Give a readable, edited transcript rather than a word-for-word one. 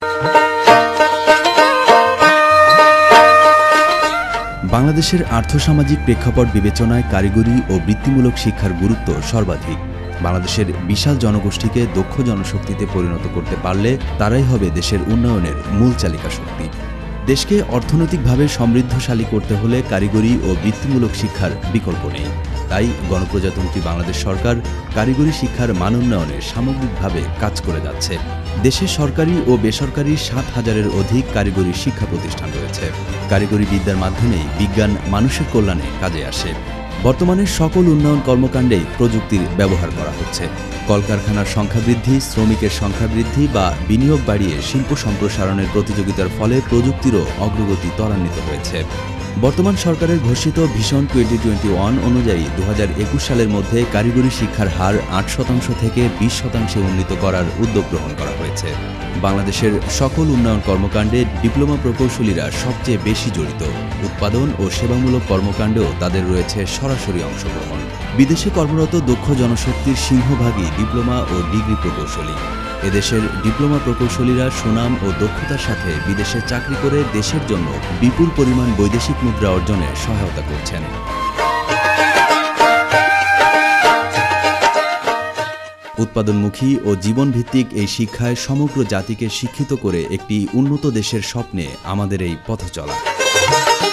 বাংলাদেশের আর্থসামাজিক প্রেক্ষাপট বিবেচনায় কারিগরি ও বৃত্তিমূলক শিক্ষার গুরুত্ব সর্বাধিক। বাংলাদেশের বিশাল জনগোষ্ঠীকে দক্ষ জনশক্তিতে পরিণত করতে পারলে তারাই হবে দেশের উন্নয়নের মূল চালিকা শক্তি। দেশকে অর্থনৈতিকভাবে সমৃদ্ধশালী করতে হলে কারিগরি ও বৃত্তিমূলক শিক্ষার বিকল্প নেই। তাই গণপ্রজাতন্ত্রী বাংলাদেশ সরকার কারিগরি শিক্ষার মান উন্নয়নে সামগ্রিকভাবে কাজ করে যাচ্ছে। দেশে সরকারি ও বেসরকারি ৭,০০০-এর অধিক কারিগরি শিক্ষা প্রতিষ্ঠান রয়েছে। কারিগরি বিদ্যার মাধ্যমেই বিজ্ঞান মানুষের কল্যাণে কাজে আসে। বর্তমানে সকল উন্নয়ন কর্মকাণ্ডেই প্রযুক্তির ব্যবহার করা হচ্ছে। কলকারখানার সংখ্যা বৃদ্ধি, শ্রমিকের সংখ্যা বৃদ্ধি বা বিনিয়োগ বাড়িয়ে শিল্প সম্প্রসারণের প্রতিযোগিতার ফলে প্রযুক্তিরও অগ্রগতি ত্বরান্বিত হয়েছে। বর্তমান সরকারের ঘোষিত ভিশন 2021 অনুযায়ী 2021 সালের মধ্যে কারিগরি শিক্ষার হার 8% থেকে 20% উন্নীত করার উদ্যোগ গ্রহণ করা হয়েছে। বাংলাদেশের সকল উন্নয়ন কর্মকাণ্ডে ডিপ্লোমা প্রকৌশলীরা সবচেয়ে বেশি জড়িত। উৎপাদন ও সেবামূলক কর্মকাণ্ডেও তাদের রয়েছে সরাসরি অংশগ্রহণ। বিদেশে কর্মরত দক্ষ জনশক্তির সিংহভাগই ডিপ্লোমা ও ডিগ্রি প্রকৌশলী। এদেশের ডিপ্লোমা প্রকৌশলীরা সুনাম ও দক্ষতার সাথে বিদেশে চাকরি করে দেশের জন্য বিপুল পরিমাণ বৈদেশিক মুদ্রা অর্জনে সহায়তা করছেন। উৎপাদনমুখী ও জীবনভিত্তিক এই শিক্ষায় সমগ্র জাতিকে শিক্ষিত করে একটি উন্নত দেশের স্বপ্নে আমাদের এই পথ চলা।